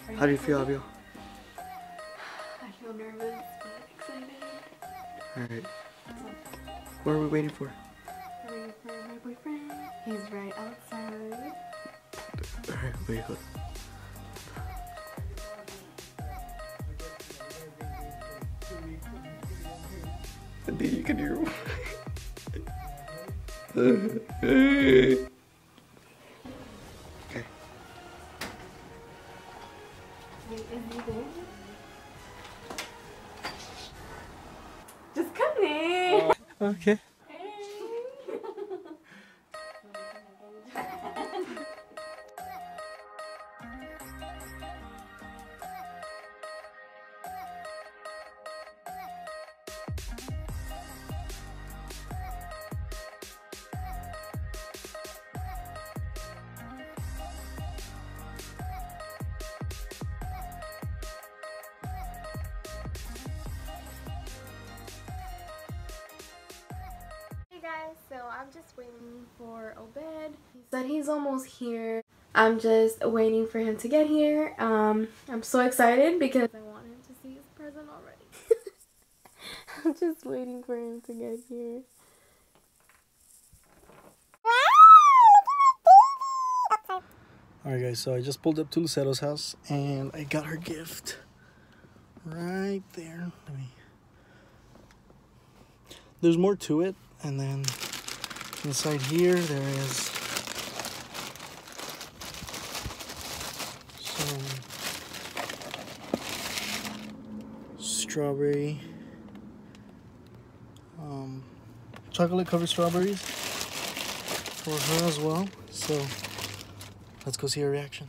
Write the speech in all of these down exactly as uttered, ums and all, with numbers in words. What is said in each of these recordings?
How do you feel, Rubio? I feel nervous, but excited. Alright. What are we waiting for? We're waiting for my boyfriend. He's right outside. Alright, wait, hold on. Indeed, you can hear him. Okay. Wait, is he there? Just come in. Okay. Guys, so I'm just waiting for Obed. He said he's almost here. I'm just waiting for him to get here. Um, I'm so excited because I want him to see his present already. I'm just waiting for him to get here. Alright guys, so I just pulled up to Lucero's house and I got her gift. Right there. Let me... There's more to it. And then inside here there is some strawberry, um, chocolate covered strawberries for her as well. So let's go see her reaction.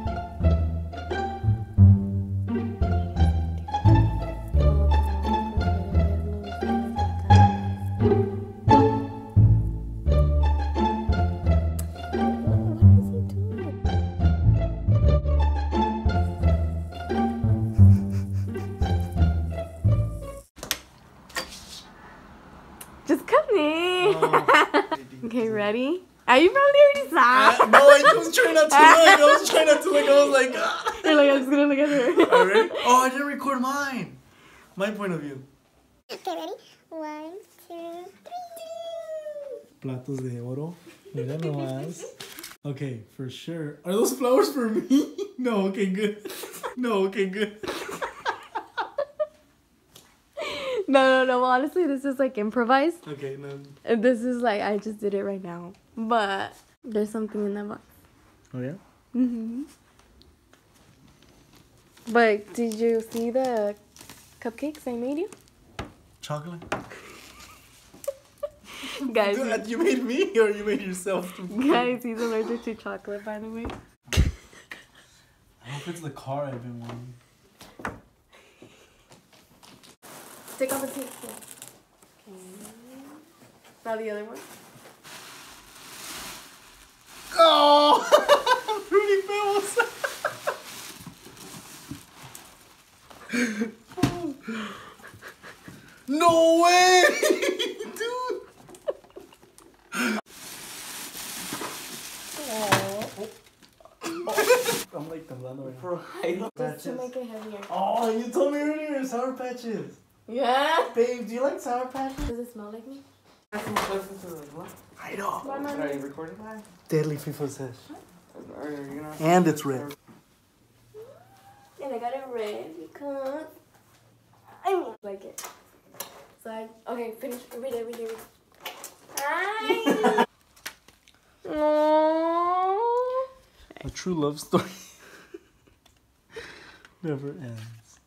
Just come in. Oh. Okay, ready? Are you probably already saw? Uh, no, I was trying not to look. I was trying not to look. I was like, ah. You're like, I'm just gonna look at her. Alright. Oh, I didn't record mine. My point of view. Okay, ready? One, two, three. Platos de oro. Mira nomás. Okay, for sure. Are those flowers for me? No, okay, good. No, okay, good. No, no, no. Honestly, this is like improvised. Okay, no. And this is like, I just did it right now. But there's something in that box. Oh, yeah? Mm-hmm. But did you see the cupcakes I made you? Chocolate? Guys, Dude, you made me or you made yourself? guys, he's allergic to chocolate, by the way. I hope it's the car I've been wanting. Take off the tape. Okay. Now the other one. Oh! Rudy Bills! No way! Dude! Oh. I'm like temblando right now. Just to make it heavier. Oh, you told me earlier, Sour Patches. Yeah. Babe, do you like Sour Patches? Does it smell like me? I know. Are you recording that? Deadly FIFA says. Are you gonna... And it's red. And I got it red because I mean, like it. So I, okay, finish. Read it, read it, read it. Hi. Aww. A true love story never ends.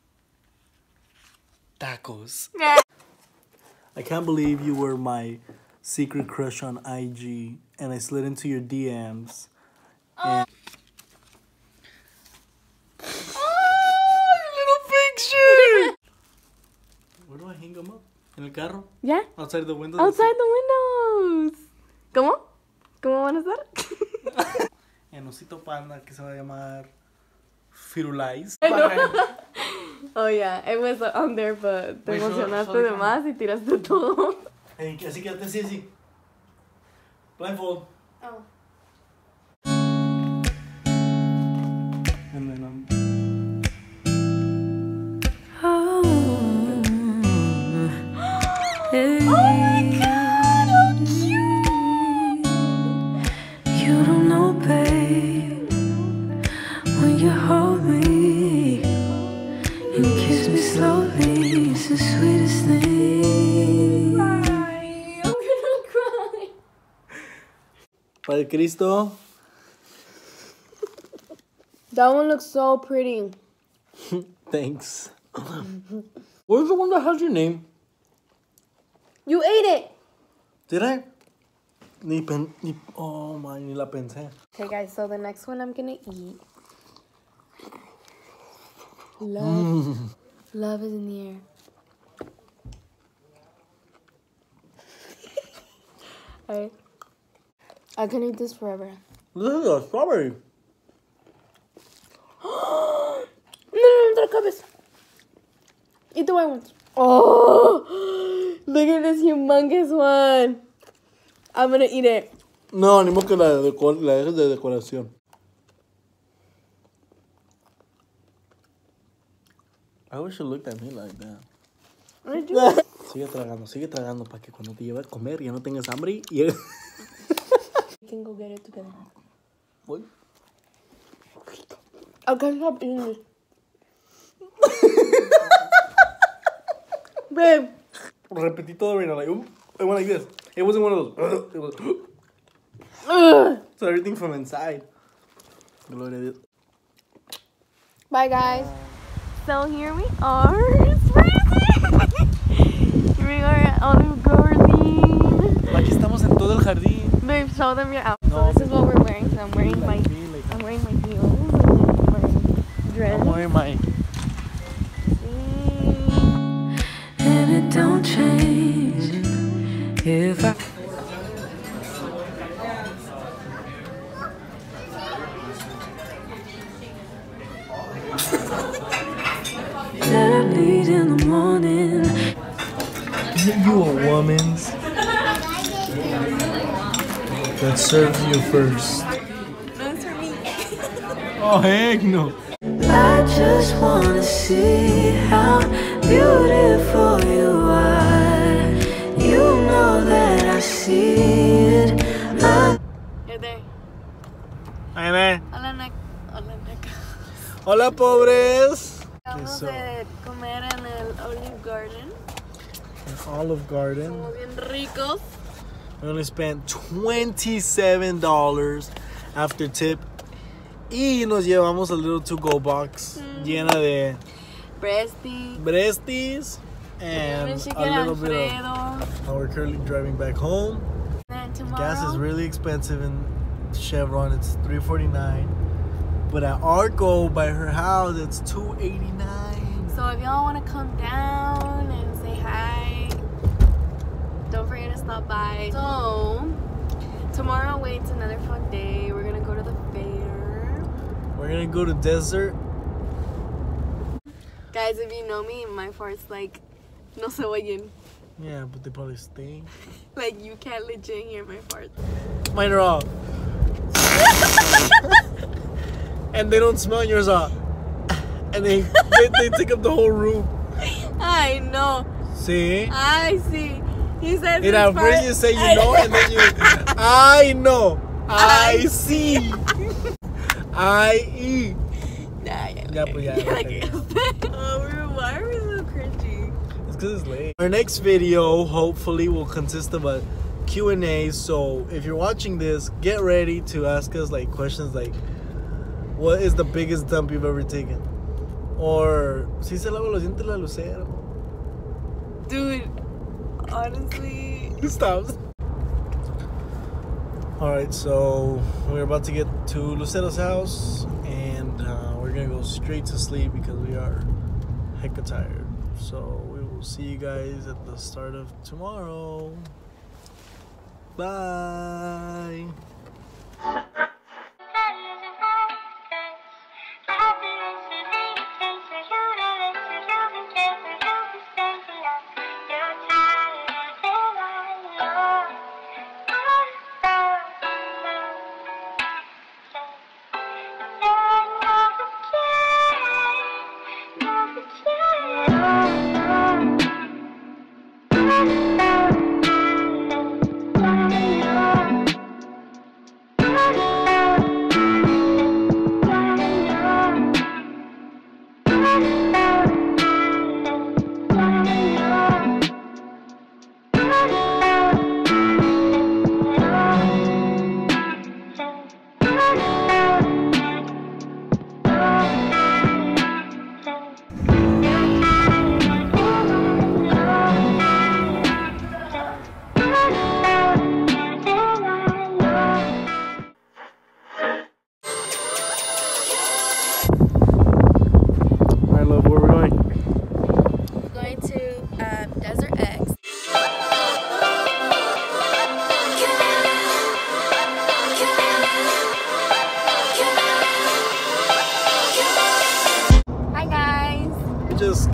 Tacos. I can't believe you were my secret crush on I G and I slid into your D Ms. And oh, your little picture! Where do I hang them up? ¿En el carro? Yeah. Outside the windows? Outside the windows. ¿Cómo? ¿Cómo van a estar? En Osito Panda, que se va a llamar Firulais. Oh yeah, it was on there, but te Wait, show- emocionaste show the de más y tiraste todo. Hey, así quédate así, así. Blindfold. Oh. And then um. you hold me and kiss me slowly, it's the sweetest thing. I'm gonna cry. Padre Cristo. That one looks so pretty. Thanks. Where's the one that has your name? You ate it. Did I? Ni pen, ni, oh my, ni la pensé. Okay, guys, so the next one I'm gonna eat. Love. Mm. Love is in the air. Alright. I can eat this forever. This is a strawberry. No, no, no, no, cabeza. Eat the white ones. Oh, look at this humongous one. I'm gonna eat it. No, ni modo que la, deco la dejes de decoración. I wish you looked at me like that. I do. Sigue tragando, sigue tragando para que cuando te lleve a comer ya no tengas hambre y... We can go get it together. What? I can't stop eating this. Babe. Repetí todo, right now, like, ooh, it went like this. It wasn't one of those. It was... Ugh. So everything from inside. Gloria a Dios. Bye, guys. So here we are. It's freezing. Here we are at Olive Garden. Aquí estamos en todo el jardín. Babe, show them your outfit. No. So this is what we're wearing. So I'm wearing my, Like me, like- I'm wearing my heels and then my dress. I'm wearing my... Mm. And it don't change if I that I need in the morning. You a woman's that serves you first. No, it's for me. Oh, heck no. I just wanna see how beautiful you are. You know that I see it. I You're there. Ay, man. Hola, Nick. Hola, Nick. Hola, pobres. Vamos so- a comer en el Olive Garden. An Olive Garden. Somos bien ricos. We only spent twenty-seven dollars after tip. Y nos llevamos a little to-go box Mm. llena de Breasty. breasties and Chicken a little bit Alfredo. of... Now we're currently driving back home. Then tomorrow. Gas is really expensive in Chevron. It's three forty-nine. But at Arco by her house, it's two eighty-nine. So if y'all want to come down and say hi, don't forget to stop by. So tomorrow waits another fun day. We're gonna go to the fair. We're gonna go to desert. Guys, if you know me, my farts like no se oyen. Yeah, but they probably stink. Like you can't legit hear my farts. Mine are all. And they don't smell, and yours are. And they, they they take up the whole room. I know. See? I see. He said You know, first you say you know, and then you, I know, I see, I eat. Nah, yeah, Ya, pues ya, ya, ya. Oh, we're, why are we so cringy? It's because it's late. Our next video hopefully will consist of a Q and A. So if you're watching this, get ready to ask us like questions like, what is the biggest dump you've ever taken? Or si se lava los dientes la lucero. Dude, honestly. Stop. Alright, so we're about to get to Lucero's house and uh, we're gonna go straight to sleep because we are hecka tired. So we will see you guys at the start of tomorrow. Bye. Thank you.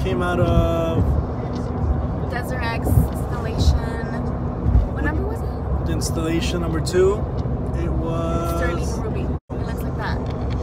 came out of Desert X installation. What number was it? installation number two. It was Sterling Ruby. It looks like that.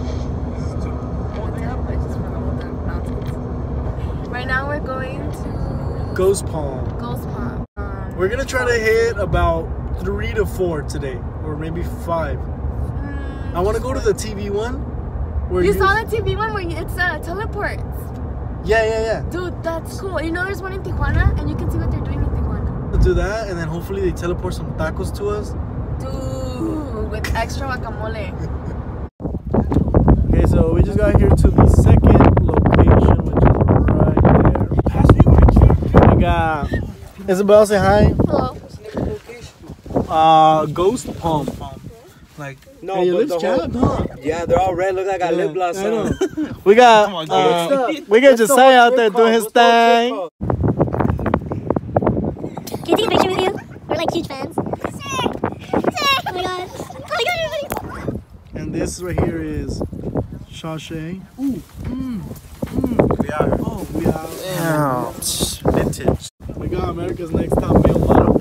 Right now we're going to Ghost Palm. Ghost Palm. Um, We're gonna try to hit about three to four today, or maybe five. mm, I want to go to the T V one. Where You saw the T V one where it's uh, teleports. Yeah, yeah, yeah. Dude, that's cool. You know there's one in Tijuana and you can see what they're doing in Tijuana. We'll do that, and then hopefully they teleport some tacos to us. Dude, with extra guacamole. Okay, so we just got here to the second location, which is right there. We got Isabel, say hi. Hello. Uh, Ghost Palm. Like, No, hey, your but lips the whole- chapped, huh? Yeah, they're all red. Look like I got lip gloss I know. on. We got Come on, uh, dude. we got Josiah out there doing his thing. Can you take a picture with you? We're like huge fans. Sure. Sure. Oh my god. Oh my god, everybody. And this right here is Shashay. Ooh, mm, mm. We are. Oh, we are. Ouch. Vintage. We got America's Next Top Male Model.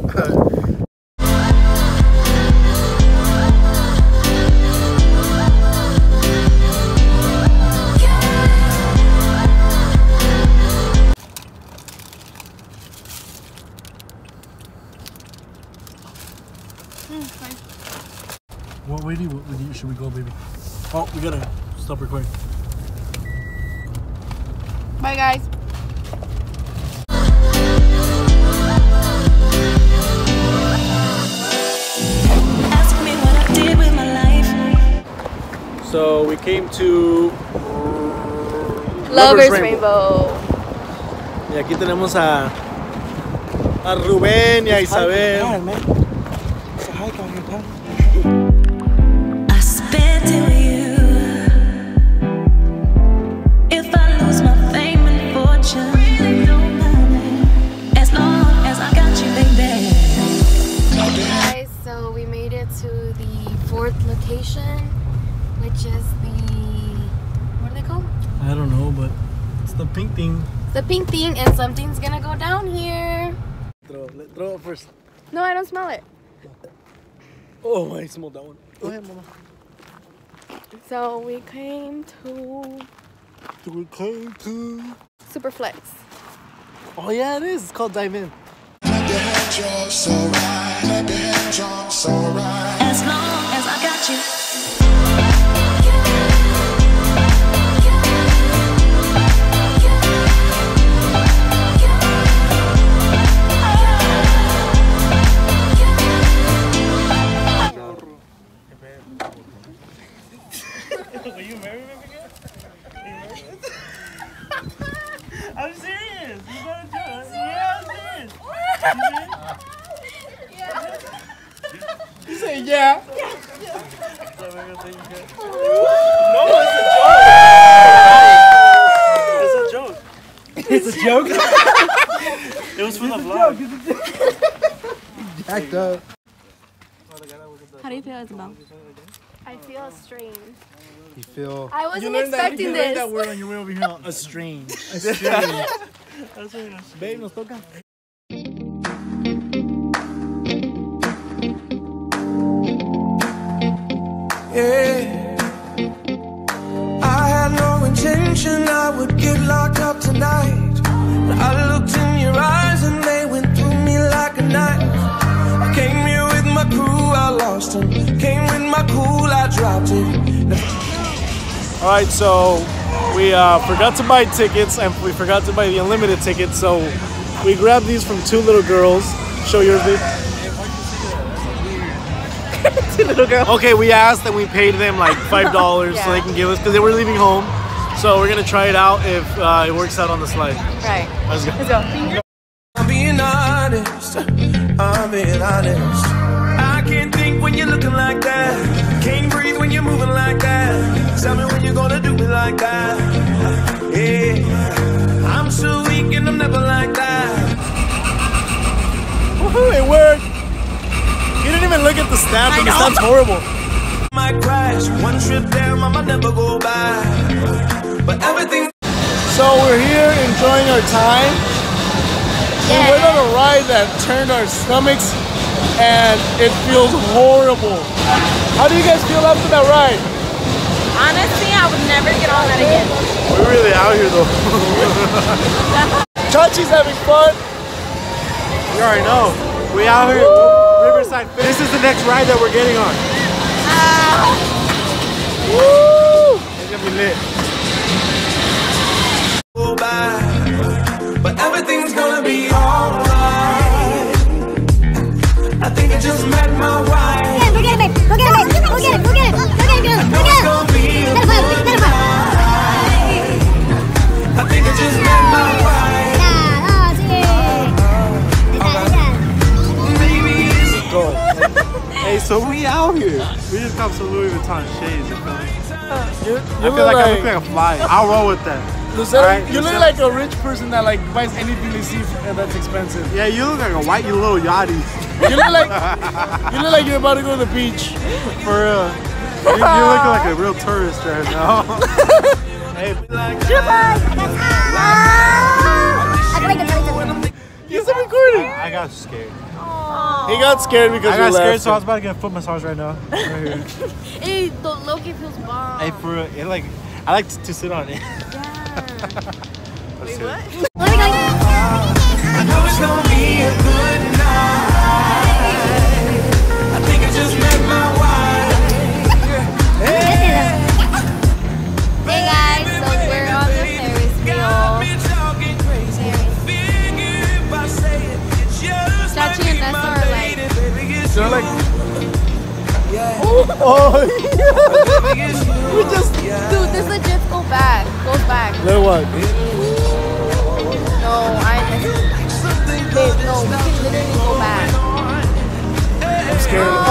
What way do you, what way do you, should we go, baby? Oh, we gotta stop recording. Bye, guys. Ask me what I did with my life. So we came to Lovers Rainbow. Y aquí tenemos a a Rubén y a Isabel. I spent it with you. If I lose my fame and fortune, don't matter. As long as I got you, baby. Hey guys, so we made it to the fourth location, which is the, what are they called? I don't know, but it's the pink thing. The pink thing, and something's gonna go down here. Throw, let, throw it first. No, I don't smell it. Oh, I smelled that one. Go ahead, mama. So we came to We came to. Superflex. Oh yeah, it is. It's called Dive In. As long as I got you. Will you marry me again? I'm serious. You gotta do it. Yeah, I'm serious. You say yeah. No, it's a joke. It's a joke. It's a joke? It was for the vlog. Jacked up. How do you feel, Isabel? I feel strange. You feel. I wasn't you learned expecting that, you learned this. that word on your way over here. A strange. A strange. That's really nice. Babe, nos toca. Yeah, I had no intention I would get locked up tonight. But I looked in your eyes and they went through me like a knife. I came here with my crew, I lost them. Came with my cool, I dropped it. All right, so we uh, forgot to buy tickets and we forgot to buy the unlimited tickets. So we grabbed these from two little girls. Show yours, babe. Two little girls. Okay, we asked and we paid them like five dollars Yeah. so they can give us because they were leaving home. So we're gonna try it out if uh, it works out on the slide. Right. Let's go. Let's go. I'm being honest, I'm being honest. I can't think when you're looking like that. Can't breathe when you're moving like that. Tell me when you're gonna do me like that. Yeah, I'm so weak and I'm never like that. Woohoo, it worked. You didn't even look at the stamp and the stamp's horrible. Might crash, one trip down, I might never go back. But everything. So we're here in enjoying our time. Yeah. We went on a ride that turned our stomachs and it feels horrible. How do you guys feel after that ride? Honestly, I would never get on that again. We're really out here though. Chachi's having fun. You already know. We out here. Riverside. This is the next ride that we're getting on. Ah. Woo! It's gonna be lit. Go by, but everything's gonna be alright. I think I just met my wife. Go get it, babe. Go get it, babe. Go get it. Go get it. Go get it, girl. Go get it. Gonna be a Let it fly. Let it fly. I think I just met my wife. Yeah, oh, sí. Maybe it's Go. Hey, so we out here. We just got some Louis Vuitton shades. You feel me? You, you I feel look like, like, I look like a fly. I'll roll with that. Lucero, Alright, you look Lucero. like a rich person that like buys anything they see and that's expensive. Yeah, you look like a white you little yachty. You look like you look like you're about to go to the beach. For real. You, you look like a real tourist right now. Hey, He's recording. I got scared. He got scared because I got we scared, laughed. so I was about to get a foot massage right now. Right here. Hey, the Loki feels bomb. Hey, for real, it like I like to, to sit on it. Yeah. Wait, what? I know it's gonna be a good night. I think I just met my wife. Hey guys, so we're on the Ferris wheel. Talking crazy. Figure if I say it, it's just Chachi and Nessa are like, They're like, oh, we just dude, this legit go back, goes back. Let what? No, I, babe, no, we can literally go back. I'm scared.